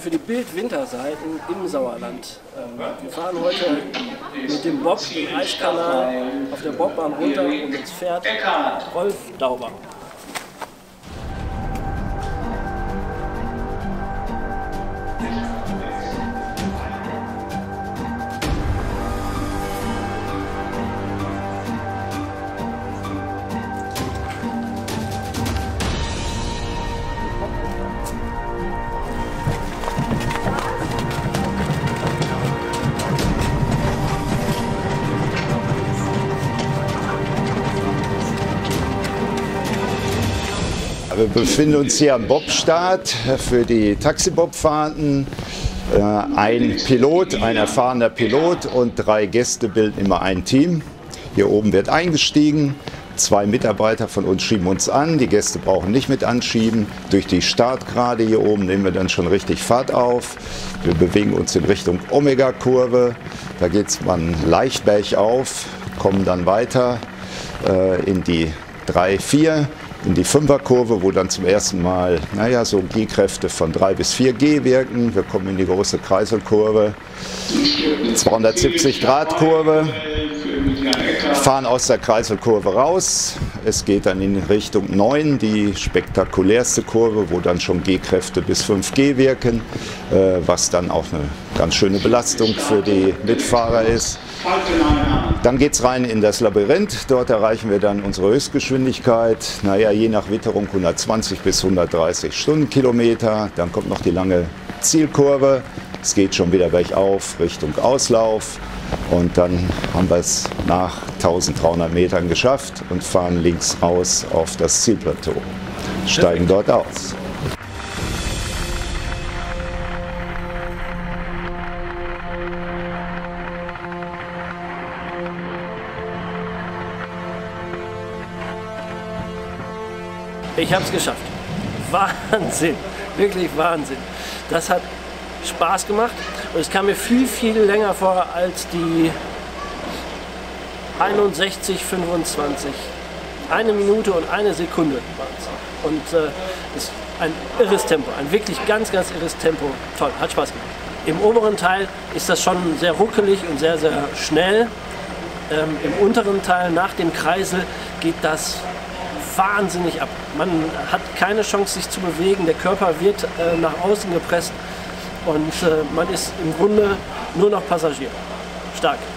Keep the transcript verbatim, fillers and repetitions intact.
für die Bild-Winterseiten im Sauerland. Wir fahren heute mit dem Bob den Eichkanal auf der Bobbahn runter und uns fährt Rolf Dauber. Wir befinden uns hier am Bobstart für die Taxi-Bob-Fahrten. Ein Pilot, ein erfahrener Pilot und drei Gäste bilden immer ein Team. Hier oben wird eingestiegen. Zwei Mitarbeiter von uns schieben uns an. Die Gäste brauchen nicht mit anschieben. Durch die Startgrade hier oben nehmen wir dann schon richtig Fahrt auf. Wir bewegen uns in Richtung Omega-Kurve. Da geht es dann leicht bergauf, kommen dann weiter äh, in die drei, vier. In die Fünferkurve, wo dann zum ersten Mal, naja, so G-Kräfte von drei bis vier G wirken. Wir kommen in die große Kreiselkurve, zweihundertsiebzig Grad Kurve, fahren aus der Kreiselkurve raus. Es geht dann in Richtung neun, die spektakulärste Kurve, wo dann schon G-Kräfte bis fünf G wirken, was dann auch eine ganz schöne Belastung für die Mitfahrer ist. Dann geht es rein in das Labyrinth, dort erreichen wir dann unsere Höchstgeschwindigkeit, naja, je nach Witterung hundertzwanzig bis hundertdreißig Stundenkilometer. Dann kommt noch die lange Zielkurve, es geht schon wieder bergauf Richtung Auslauf und dann haben wir es nach tausenddreihundert Metern geschafft und fahren links raus auf das Zielplateau, steigen dort aus. Ich habe es geschafft. Wahnsinn, wirklich Wahnsinn. Das hat Spaß gemacht und es kam mir viel, viel länger vor als die einundsechzig fünfundzwanzig. Eine Minute und eine Sekunde waren es. Und es äh, ist ein irres Tempo, ein wirklich ganz, ganz irres Tempo. Toll, hat Spaß gemacht. Im oberen Teil ist das schon sehr ruckelig und sehr, sehr schnell. Ähm, Im unteren Teil, nach dem Kreisel, geht das wahnsinnig ab. Man hat keine Chance, sich zu bewegen, der Körper wird äh, nach außen gepresst und äh, man ist im Grunde nur noch Passagier. Stark.